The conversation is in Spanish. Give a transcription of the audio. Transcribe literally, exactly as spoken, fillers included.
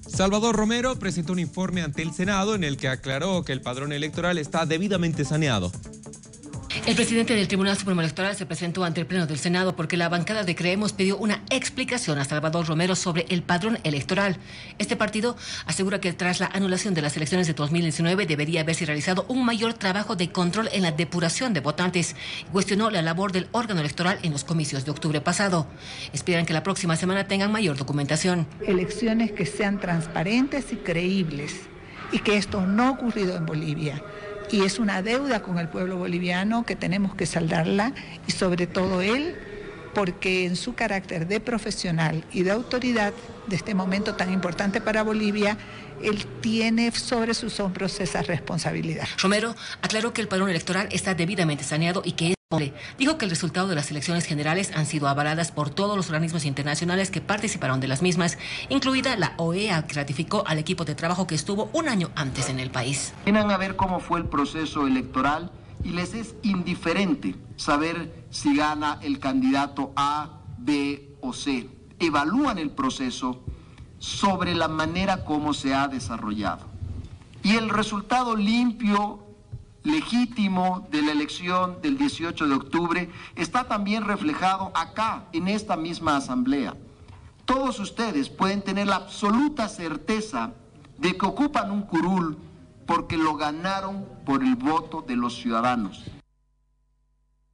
Salvador Romero presentó un informe ante el Senado en el que aclaró que el padrón electoral está debidamente saneado. El presidente del Tribunal Supremo Electoral se presentó ante el Pleno del Senado porque la bancada de Creemos pidió una explicación a Salvador Romero sobre el padrón electoral. Este partido asegura que tras la anulación de las elecciones de dos mil diecinueve debería haberse realizado un mayor trabajo de control en la depuración de votantes y cuestionó la labor del órgano electoral en los comicios de octubre pasado. Esperan que la próxima semana tengan mayor documentación. Elecciones que sean transparentes y creíbles y que esto no ha ocurrido en Bolivia. Y es una deuda con el pueblo boliviano que tenemos que saldarla, y sobre todo él, porque en su carácter de profesional y de autoridad de este momento tan importante para Bolivia, él tiene sobre sus hombros esa responsabilidad. Romero aclaró que el padrón electoral está debidamente saneado y que es doble. Dijo que el resultado de las elecciones generales han sido avaladas por todos los organismos internacionales que participaron de las mismas, incluida la O E A, que ratificó al equipo de trabajo que estuvo un año antes en el país. Vienen a ver cómo fue el proceso electoral y les es indiferente saber si gana el candidato A, B o C. Evalúan el proceso sobre la manera como se ha desarrollado. Y el resultado limpio, legítimo de la elección del dieciocho de octubre está también reflejado acá, en esta misma asamblea. Todos ustedes pueden tener la absoluta certeza de que ocupan un curul porque lo ganaron por el voto de los ciudadanos.